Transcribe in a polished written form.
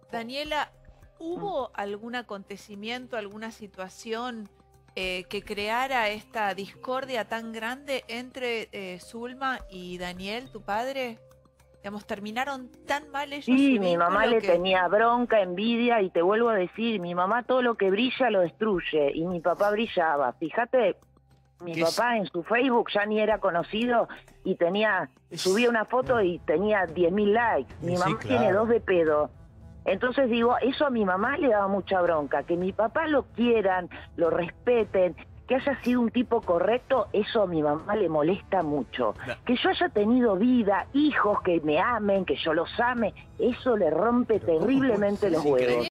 Daniela, ¿hubo algún acontecimiento, alguna situación que creara esta discordia tan grande entre Zulma y Daniel, tu padre? Digamos, ¿terminaron tan mal ellos su Sí, mi mamá vínculo le que...? tenía bronca, envidia, y te vuelvo a decir, mi mamá todo lo que brilla lo destruye, y mi papá brillaba. Fíjate, mi papá en su Facebook ya ni era conocido y subía una foto y tenía 10.000 likes. Mi Sí, mamá tiene claro. 2 de pedo. Entonces digo, eso a mi mamá le daba mucha bronca, que mi papá lo quieran, lo respeten, que haya sido un tipo correcto, eso a mi mamá le molesta mucho. Que yo haya tenido vida, hijos que me amen, que yo los ame, eso le rompe Pero ¿cómo puede terriblemente ser? los Es increíble. huevos.